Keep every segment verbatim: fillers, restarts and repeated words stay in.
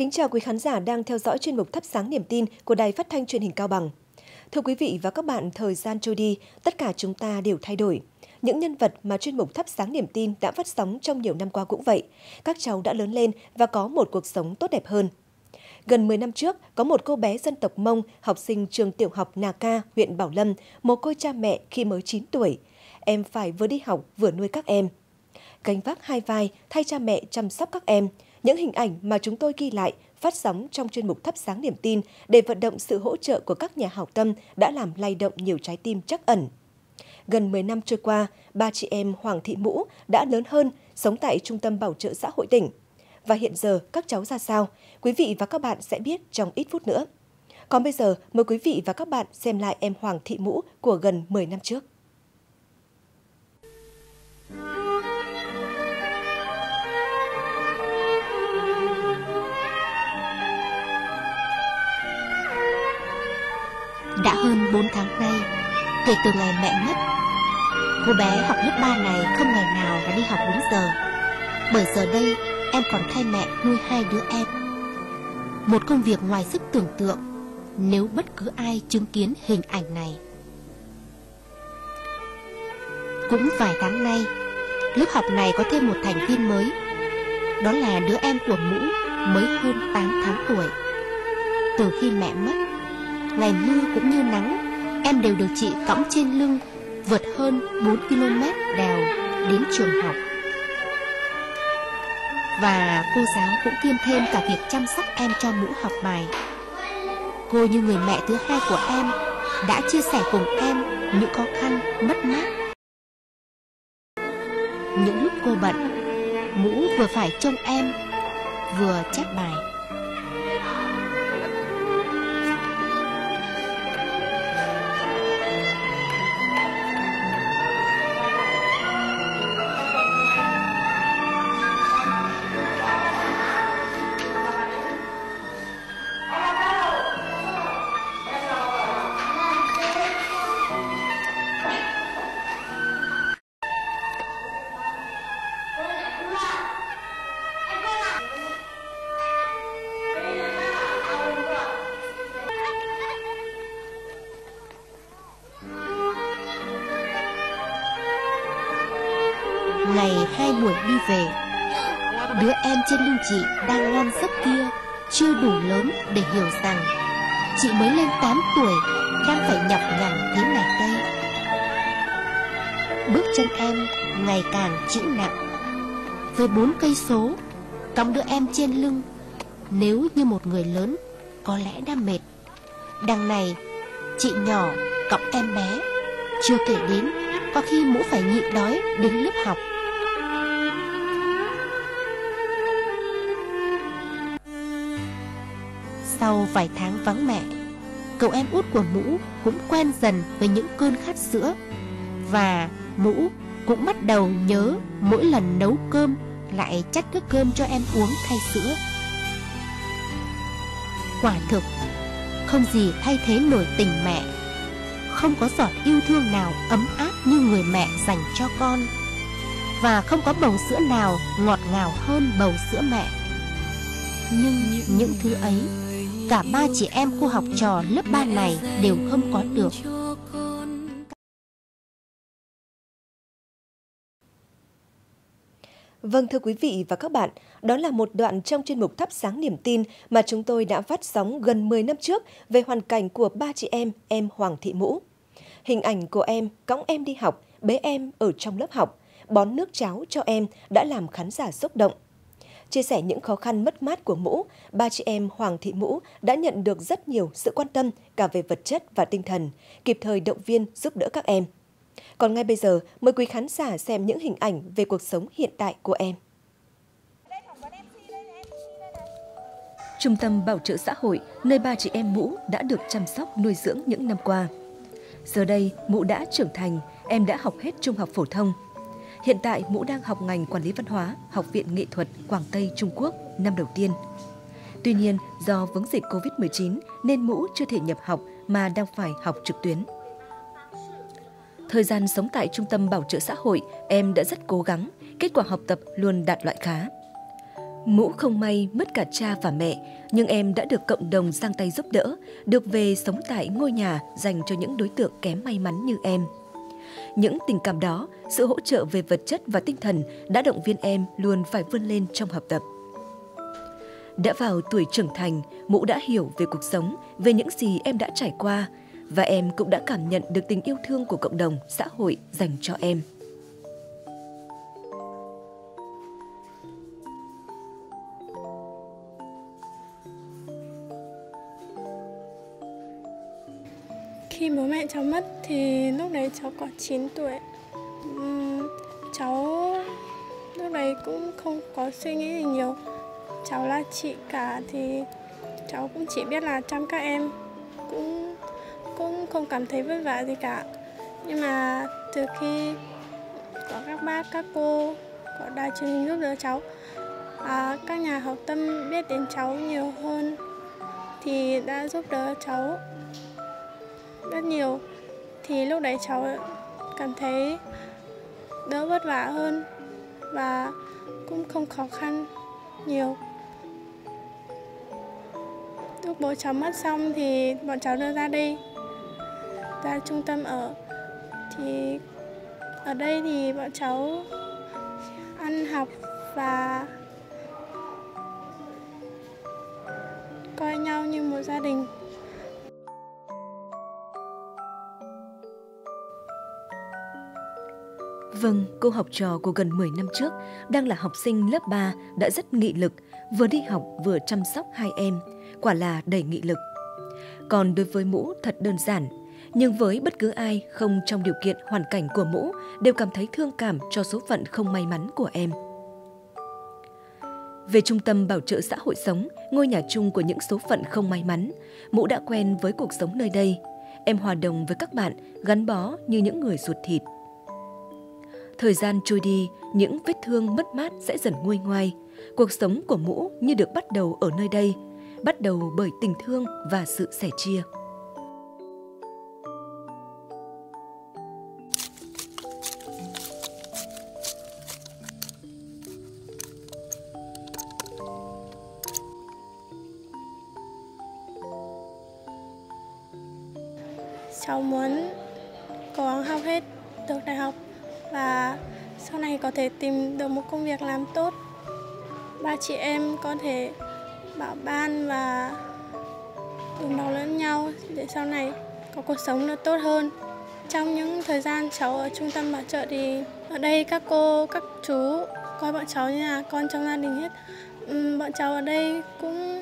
Kính chào quý khán giả đang theo dõi chuyên mục Thắp sáng niềm tin của Đài Phát thanh Truyền hình Cao Bằng. Thưa quý vị và các bạn, thời gian trôi đi, tất cả chúng ta đều thay đổi. Những nhân vật mà chuyên mục Thắp sáng niềm tin đã phát sóng trong nhiều năm qua cũng vậy. Các cháu đã lớn lên và có một cuộc sống tốt đẹp hơn. Gần mười năm trước, có một cô bé dân tộc Mông, học sinh trường tiểu học Nà Ca, huyện Bảo Lâm, mồ côi cha mẹ khi mới chín tuổi. Em phải vừa đi học vừa nuôi các em. Gánh vác hai vai, thay cha mẹ chăm sóc các em. Những hình ảnh mà chúng tôi ghi lại, phát sóng trong chuyên mục Thắp sáng niềm tin để vận động sự hỗ trợ của các nhà hảo tâm đã làm lay động nhiều trái tim trắc ẩn. Gần mười năm trôi qua, ba chị em Hoàng Thị Mũ đã lớn hơn, sống tại Trung tâm Bảo trợ xã hội tỉnh. Và hiện giờ các cháu ra sao? Quý vị và các bạn sẽ biết trong ít phút nữa. Còn bây giờ, mời quý vị và các bạn xem lại em Hoàng Thị Mũ của gần mười năm trước. Đã hơn bốn tháng nay, kể từ ngày mẹ mất, cô bé học lớp ba này không ngày nào đã đi học đúng giờ. Bởi giờ đây, em còn thay mẹ nuôi hai đứa em. Một công việc ngoài sức tưởng tượng nếu bất cứ ai chứng kiến hình ảnh này. Cũng vài tháng nay, lớp học này có thêm một thành viên mới. Đó là đứa em của Mũ mới hơn tám tháng tuổi. Từ khi mẹ mất, ngày mưa cũng như nắng, em đều được chị cõng trên lưng vượt hơn bốn ki lô mét đèo đến trường học. Và cô giáo cũng kiêm thêm cả việc chăm sóc em cho Mũ học bài. Cô như người mẹ thứ hai của em đã chia sẻ cùng em những khó khăn mất mát. Những lúc cô bận, Mũ vừa phải trông em, vừa chép bài. Ngày hai buổi đi về, đứa em trên lưng chị đang ngon giấc kia chưa đủ lớn để hiểu rằng chị mới lên tám tuổi đang phải nhọc nhằn thế này đây. Bước chân em ngày càng chịu nặng. Với bốn cây số, cõng đứa em trên lưng, nếu như một người lớn có lẽ đã mệt. Đằng này, chị nhỏ cõng em bé, chưa kể đến có khi Mũ phải nhịn đói đến lớp học. Sau vài tháng vắng mẹ, cậu em út của Mũ cũng quen dần với những cơn khát sữa. Và Mũ cũng bắt đầu nhớ mỗi lần nấu cơm lại chắt nước cơm cho em uống thay sữa. Quả thực, không gì thay thế nổi tình mẹ. Không có giọt yêu thương nào ấm áp như người mẹ dành cho con. Và không có bầu sữa nào ngọt ngào hơn bầu sữa mẹ. Nhưng những thứ ấy, cả ba chị em cô học trò lớp ba này đều không có được. Vâng, thưa quý vị và các bạn, đó là một đoạn trong chuyên mục Thắp sáng niềm tin mà chúng tôi đã phát sóng gần mười năm trước về hoàn cảnh của ba chị em, em Hoàng Thị Mũ. Hình ảnh của em cõng em đi học, bế em ở trong lớp học, bón nước cháo cho em đã làm khán giả xúc động. Chia sẻ những khó khăn mất mát của Mũ, ba chị em Hoàng Thị Mũ đã nhận được rất nhiều sự quan tâm cả về vật chất và tinh thần, kịp thời động viên giúp đỡ các em. Còn ngay bây giờ, mời quý khán giả xem những hình ảnh về cuộc sống hiện tại của em. Trung tâm Bảo trợ xã hội, nơi ba chị em Mũ đã được chăm sóc nuôi dưỡng những năm qua. Giờ đây, Mũ đã trưởng thành, em đã học hết trung học phổ thông. Hiện tại, Mũ đang học ngành quản lý văn hóa, Học viện Nghệ thuật Quảng Tây Trung Quốc năm đầu tiên. Tuy nhiên, do vướng dịch Covid mười chín nên Mũ chưa thể nhập học mà đang phải học trực tuyến. Thời gian sống tại Trung tâm Bảo trợ xã hội, em đã rất cố gắng, kết quả học tập luôn đạt loại khá. Mũ không may mất cả cha và mẹ, nhưng em đã được cộng đồng giang tay giúp đỡ, được về sống tại ngôi nhà dành cho những đối tượng kém may mắn như em. Những tình cảm đó, sự hỗ trợ về vật chất và tinh thần đã động viên em luôn phải vươn lên trong học tập. Đã vào tuổi trưởng thành, Mũ đã hiểu về cuộc sống, về những gì em đã trải qua, và em cũng đã cảm nhận được tình yêu thương của cộng đồng, xã hội dành cho em. Khi bố mẹ cháu mất thì lúc đấy cháu có chín tuổi. Uhm, cháu lúc đấy cũng không có suy nghĩ gì nhiều. Cháu là chị cả thì cháu cũng chỉ biết là chăm các em, cũng cũng không cảm thấy vất vả gì cả. Nhưng mà từ khi có các bác, các cô, có đài truyền hình giúp đỡ cháu, à, các nhà hảo tâm biết đến cháu nhiều hơn thì đã giúp đỡ cháu rất nhiều. Thì lúc đấy cháu cảm thấy đỡ vất vả hơn và cũng không khó khăn nhiều. Lúc bố cháu mất xong thì bọn cháu đưa ra đây, ra trung tâm ở. Thì ở đây thì bọn cháu ăn học và coi nhau như một gia đình. Vâng, cô học trò của gần mười năm trước, đang là học sinh lớp ba, đã rất nghị lực, vừa đi học vừa chăm sóc hai em, quả là đầy nghị lực. Còn đối với Mũ thật đơn giản, nhưng với bất cứ ai không trong điều kiện hoàn cảnh của Mũ đều cảm thấy thương cảm cho số phận không may mắn của em. Về trung tâm bảo trợ xã hội sống, ngôi nhà chung của những số phận không may mắn, Mũ đã quen với cuộc sống nơi đây. Em hòa đồng với các bạn, gắn bó như những người ruột thịt. Thời gian trôi đi, những vết thương mất mát sẽ dần nguôi ngoai. Cuộc sống của Mũ như được bắt đầu ở nơi đây, bắt đầu bởi tình thương và sự sẻ chia. Cháu muốn cố gắng học hết được đại học và sau này có thể tìm được một công việc làm tốt. Ba chị em có thể bảo ban và đùm bọc lẫn nhau để sau này có cuộc sống nó tốt hơn. Trong những thời gian cháu ở trung tâm bảo trợ thì ở đây các cô, các chú coi bọn cháu như là con trong gia đình hết. Uhm, bọn cháu ở đây cũng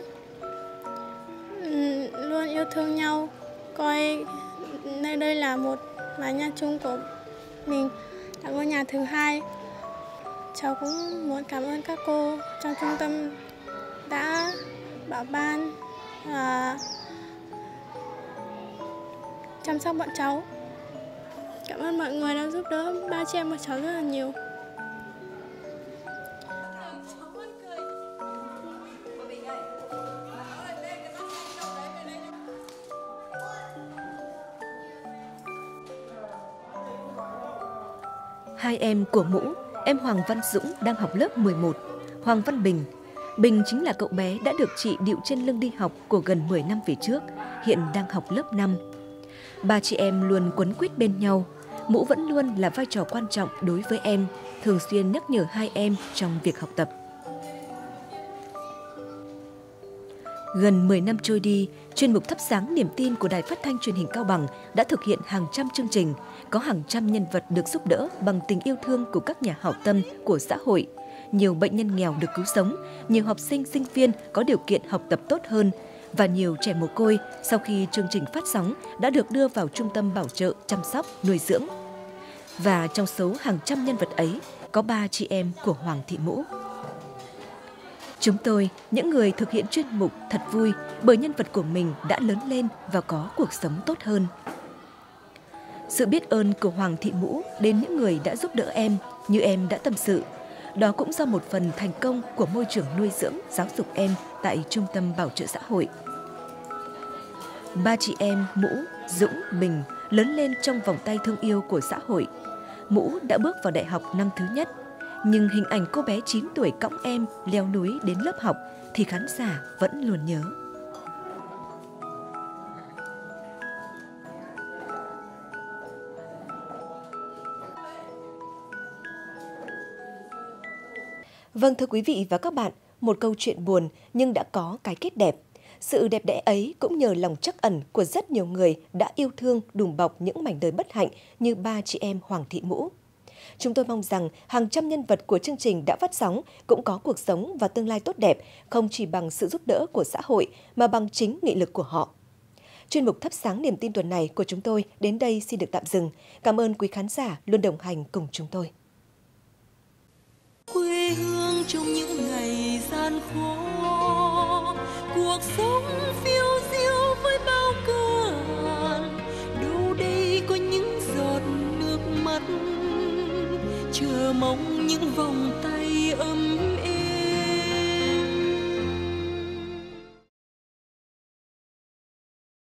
um, luôn yêu thương nhau, coi nơi đây là một mái nhà chung của mình, là ngôi nhà thứ hai. Cháu cũng muốn cảm ơn các cô trong trung tâm đã bảo ban và chăm sóc bọn cháu. Cảm ơn mọi người đã giúp đỡ ba chị em bọn cháu rất là nhiều. Hai em của Mũ, em Hoàng Văn Dũng đang học lớp mười một, Hoàng Văn Bình. Bình chính là cậu bé đã được chị điệu trên lưng đi học của gần mười năm về trước, hiện đang học lớp năm. Ba chị em luôn quấn quýt bên nhau. Mũ vẫn luôn là vai trò quan trọng đối với em, thường xuyên nhắc nhở hai em trong việc học tập. Gần mười năm trôi đi, chuyên mục Thắp sáng niềm tin của Đài Phát thanh Truyền hình Cao Bằng đã thực hiện hàng trăm chương trình, có hàng trăm nhân vật được giúp đỡ bằng tình yêu thương của các nhà hảo tâm của xã hội. Nhiều bệnh nhân nghèo được cứu sống, nhiều học sinh, sinh viên có điều kiện học tập tốt hơn, và nhiều trẻ mồ côi sau khi chương trình phát sóng đã được đưa vào trung tâm bảo trợ, chăm sóc, nuôi dưỡng. Và trong số hàng trăm nhân vật ấy, có ba chị em của Hoàng Thị Mũ. Chúng tôi, những người thực hiện chuyên mục, thật vui bởi nhân vật của mình đã lớn lên và có cuộc sống tốt hơn. Sự biết ơn của Hoàng Thị Mũ đến những người đã giúp đỡ em, như em đã tâm sự, đó cũng do một phần thành công của môi trường nuôi dưỡng, giáo dục em tại Trung tâm Bảo trợ xã hội. Ba chị em Mũ, Dũng, Bình lớn lên trong vòng tay thương yêu của xã hội. Mũ đã bước vào đại học năm thứ nhất. Nhưng hình ảnh cô bé chín tuổi cõng em leo núi đến lớp học thì khán giả vẫn luôn nhớ. Vâng, thưa quý vị và các bạn, một câu chuyện buồn nhưng đã có cái kết đẹp. Sự đẹp đẽ ấy cũng nhờ lòng trắc ẩn của rất nhiều người đã yêu thương đùm bọc những mảnh đời bất hạnh như ba chị em Hoàng Thị Mũ. Chúng tôi mong rằng hàng trăm nhân vật của chương trình đã phát sóng cũng có cuộc sống và tương lai tốt đẹp, không chỉ bằng sự giúp đỡ của xã hội mà bằng chính nghị lực của họ. Chuyên mục Thắp sáng niềm tin tuần này của chúng tôi đến đây xin được tạm dừng. Cảm ơn quý khán giả luôn đồng hành cùng chúng tôi. Quê hương trong những ngày gian khó, cuộc sống phiêu diêu với bao cơ hàn, đâu đây có những giọt nước mắt chờ mong những vòng tay